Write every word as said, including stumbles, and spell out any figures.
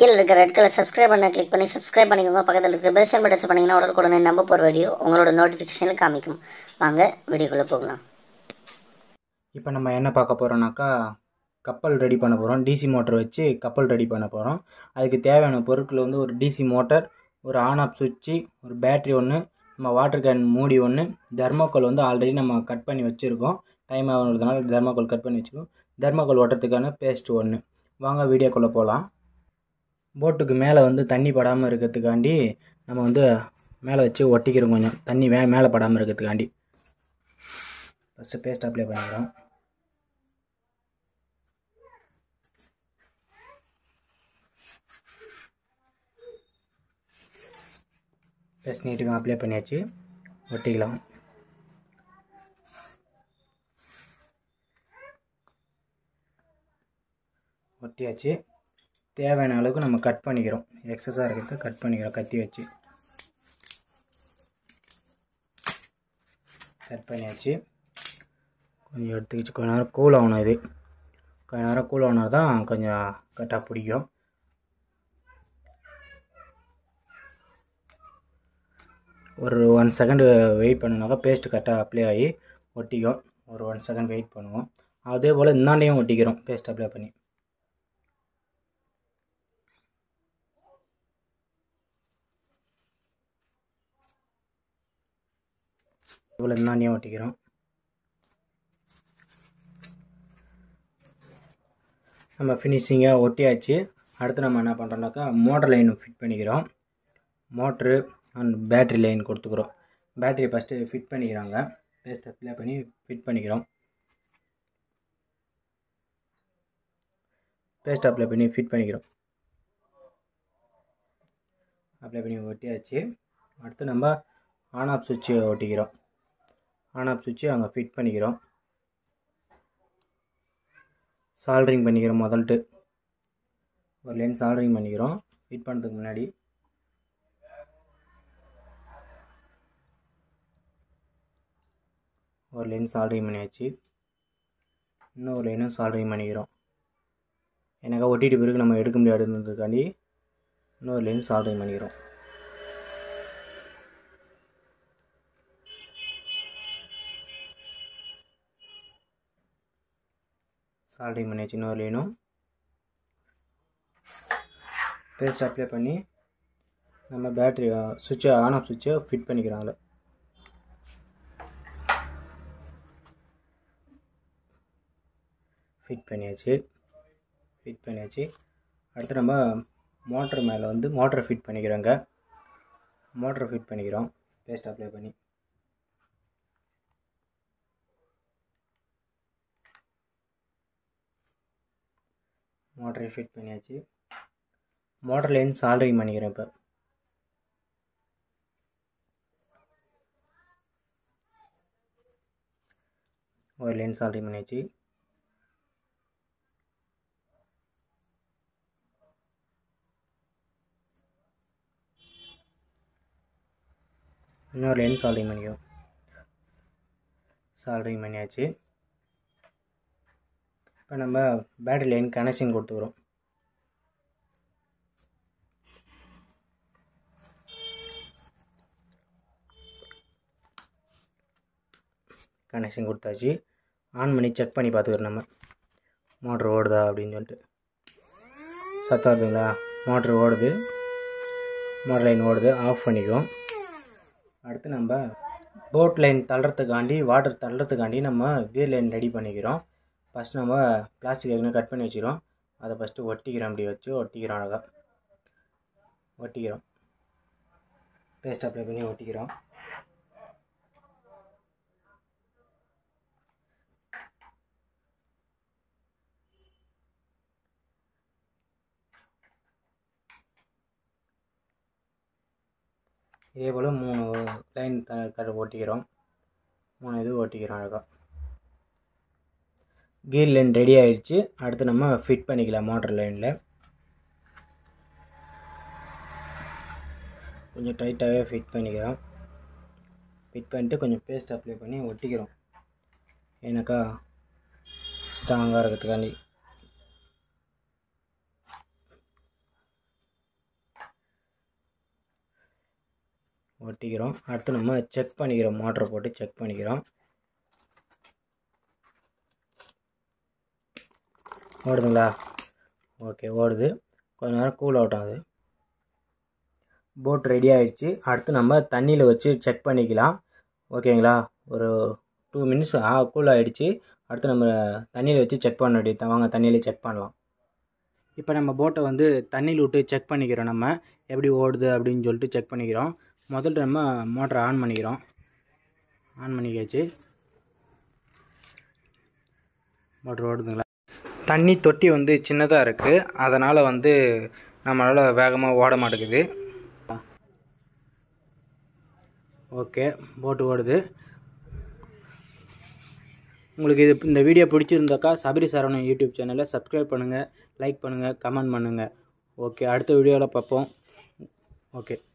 கீழே இருக்க red colour subscribe பண்ண கிளிக் பண்ணி சப்ஸ்கிரைப் பண்ணிக்கோங்க. பக்கத்தில் இருக்க பெல் சிம்பல் டச் பண்ணிங்கன்னா உடனுக்குடனே நம்ம போகிற வீடியோ உங்களோட நோட்டிஃபிகேஷனில் காமிக்கும். வாங்க வீடியோக்குள்ளே போகலாம். இப்போ நம்ம என்ன பார்க்க போகிறோம்னாக்கா கப்பல் ரெடி பண்ண போகிறோம். டிசி மோட்டர் வச்சு கப்பல் ரெடி பண்ண போகிறோம். அதுக்கு தேவையான பொருட்கள் வந்து ஒரு டிசி மோட்டர், ஒரு ஆன் ஆஃப் சுவிட்சு, ஒரு பேட்ரி ஒன்று, நம்ம வாட்டர் கேன் மூடி ஒன்று, தெர்மோக்கோல் வந்து ஆல்ரெடி நம்ம கட் பண்ணி வச்சுருக்கோம். டைம் ஆகுறதுனால தெர்மோக்கோல் கட் பண்ணி வச்சுருக்கோம். தெர்மோக்கோல் ஓட்டுறதுக்கான பேஸ்ட் ஒன்று. வாங்க வீடியோக்குள்ளே போகலாம். போட்டுக்கு மேலே வந்து தண்ணி படாமல் இருக்கிறதுக்காண்டி நம்ம வந்து மேலே வச்சு ஒட்டிக்கிறோம். கொஞ்சம் தண்ணி மே மேலே படாமல் இருக்கிறதுக்காண்டி ஃபஸ்ட்டு பேஸ்ட் அப்ளை பண்ணிக்கிறோம். பேஸ்ட் நீட்டுக்கு அப்ளை பண்ணியாச்சு, ஒட்டிக்கலாம். ஒட்டியாச்சு. தேவையான அளவுக்கு நம்ம கட் பண்ணிக்கிறோம். எக்ஸஸாக இருக்கிறத கட் பண்ணிக்கிறோம். கத்தி வச்சு கட் பண்ணியாச்சு. கொஞ்சம் எடுத்துக்கிச்சு கொஞ்ச நேரம் கூல் ஆகணும். இது கொஞ்ச நேரம் கூல் ஆனால் தான் கொஞ்சம் கரெக்டாக பிடிக்கும். ஒரு ஒன் செகண்டு வெயிட் பண்ணினாக்கா பேஸ்ட்டு கரெக்டாக அப்ளை ஆகி ஒட்டிக்கும். ஒரு ஒன் செகண்ட் வெயிட் பண்ணுவோம். அதே போல் இந்தாண்டையும் ஒட்டிக்கிறோம் பேஸ்ட் அப்ளை பண்ணி. இவ்வளோ இந்தாண்டையும் ஒட்டிக்கிறோம். நம்ம ஃபினிஷிங்காக ஒட்டியாச்சு. அடுத்து நம்ம என்ன பண்ணுறோம்னாக்கா மோட்டர் லைன் ஃபிட் பண்ணிக்கிறோம். மோட்ரு அண்ட் பேட்ரி லைன் கொடுத்துக்கிறோம். பேட்டரியை ஃபஸ்ட்டு ஃபிட் பண்ணிக்கிறாங்க. பேஸ்ட் அப்ளை பண்ணி ஃபிட் பண்ணிக்கிறோம். பேஸ்ட் அப்ளை பண்ணி ஃபிட் பண்ணிக்கிறோம். அப்ளை பண்ணி ஒட்டியாச்சு. அடுத்து நம்ம ஆன் ஆஃப் சுவிட்சு ஒட்டிக்கிறோம். ஆன் ஆஃப் சுவிட்சு அங்கே ஃபிட் பண்ணிக்கிறோம். சால்ட்ரிங் பண்ணிக்கிறோம். முதல்ட்டு ஒரு லைன் சால்ட்ரிங் பண்ணிக்கிறோம். ஃபிட் பண்ணுறதுக்கு முன்னாடி ஒரு லைன் சால்ட்ரிங் பண்ணியாச்சு. இன்னொரு லைனும் சால்ட்ரிங் பண்ணிக்கிறோம். எனக்கா ஒட்டிட்டு பிறகு நம்ம எடுக்க முடியாதுன்றதுக்காண்டி இன்னொரு லைன் சால்ட்ரிங் பண்ணிக்கிறோம். சால்ட்ரிங் பண்ணியாச்சு. இன்னொரு லைனும் பேஸ்ட் அப்ளை பண்ணி நம்ம பேட்ரி சுவிட்சை ஆன் ஆஃப் சுவிட்சை ஃபிட் பண்ணிக்கிறோம். அதில் ஃபிட் பண்ணியாச்சு. ஃபிட் பண்ணியாச்சு. அடுத்து நம்ம மோட்ரு மேலே வந்து மோட்டரை ஃபிட் பண்ணிக்கிறோங்க. மோட்டரை ஃபிட் பண்ணிக்கிறோம் பேஸ்ட் அப்ளை பண்ணி. மோட்டரை ஃபிட் பண்ணியாச்சு. மோட்டர் லைன் சால்ட்ரிங் பண்ணிக்கிறேன். இப்போ ஒரு லைன் சால்ட்ரிங் பண்ணியாச்சு. இன்னொரு லைன் சால்ட்ரிங் பண்ணிக்கிறோம். சால்ட்ரிங் பண்ணியாச்சு. இப்போ நம்ம பேட்டரி லைன் கனெக்ஷன் கொடுத்துக்கிறோம். கனெக்ஷன் கொடுத்தாச்சு. ஆன் பண்ணி செக் பண்ணி பார்த்துக்கிறோம். நம்ம மோட்ரு ஓடுதா அப்படின்னு சொல்லிட்டு. சத்தம் இருக்குங்களா? மோட்ரு ஓடுது. மோட்டர் லைன் ஓடுது. ஆஃப் பண்ணிக்குவோம். அடுத்து நம்ம போட் லைன் தள்ளுறதுக்காண்டி வாட்டர் தள்ளுறதுக்காண்டி நம்ம கீர் லைன் ரெடி பண்ணிக்கிறோம். ஃபஸ்ட் நம்ம பிளாஸ்டிக் ஏற்கனவே கட் பண்ணி வச்சுக்கிறோம். அதை ஃபஸ்ட்டு ஒட்டிக்கிறோம். அப்படி வச்சு ஒட்டிக்கிறோம். அழகாக ஒட்டிக்கிறோம். பேஸ்ட் அப்ளை பண்ணி ஒட்டிக்கிறோம். இதே போல் மூணு லைன் க ஒட்டிக்கிறோம். மூணு இது ஒட்டிக்கிறோம். அழகாக கீர் லைன் ரெடி ஆகிடுச்சு. அடுத்து நம்ம ஃபிட் பண்ணிக்கலாம். மோட்டர் லைனில் கொஞ்சம் டைட்டாகவே ஃபிட் பண்ணிக்கிறோம். ஃபிட் பண்ணிட்டு கொஞ்சம் பேஸ்ட் அப்ளை பண்ணி ஒட்டிக்கிறோம். ஏன்னாக்கா ஸ்ட்ராங்காக இருக்கிறதுக்காண்டி ஒட்டிக்கிறோம். அடுத்து நம்ம செக் பண்ணிக்கிறோம், மோட்டரை போட்டு செக் பண்ணிக்கிறோம். ஓடுதுங்களா? ஓகே, ஓடுது. கொஞ்ச நேரம் கூல் அவுட் ஆகுது. போட் ரெடி ஆகிடுச்சு. அடுத்து நம்ம தண்ணியில் வச்சு செக் பண்ணிக்கலாம். ஓகேங்களா? ஒரு டூ மினிட்ஸ் ஆ கூல் ஆகிடுச்சு. அடுத்து நம்ம தண்ணியில் வச்சு செக் பண்ண வேண்டியது. வாங்க தண்ணியில் செக் பண்ணலாம். இப்போ நம்ம போட்டை வந்து தண்ணியில் விட்டு செக் பண்ணிக்கிறோம். நம்ம எப்படி ஓடுது அப்படின்னு சொல்லிட்டு செக் பண்ணிக்கிறோம். முதல்ல நம்ம மோட்டரை ஆன் பண்ணிக்கிறோம். ஆன் பண்ணிக்காச்சு. மோட்டர் ஓடுதுங்களா? தண்ணி தொட்டி வந்து சின்னதாக இருக்குது, அதனால் வந்து நம்மளால் வேகமாக ஓட மாட்டேங்குது. ஓகே, போட்டு ஓடுது. உங்களுக்கு இது இந்த வீடியோ பிடிச்சிருந்தாக்கா சபரி சரவணன் யூடியூப் சேனலை சப்ஸ்கிரைப் பண்ணுங்கள், லைக் பண்ணுங்கள், கமெண்ட் பண்ணுங்கள். ஓகே, அடுத்த வீடியோவில் பார்ப்போம். ஓகே.